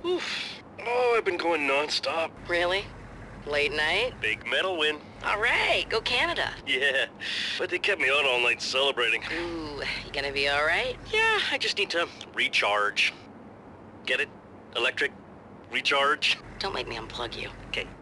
Oof. Oh, I've been going non-stop. Really? Late night? Big medal win. All right, go Canada. Yeah, but they kept me out all night celebrating. Ooh, you gonna be all right? Yeah, I just need to recharge. Get it? Electric? Recharge? Don't make me unplug you. Okay.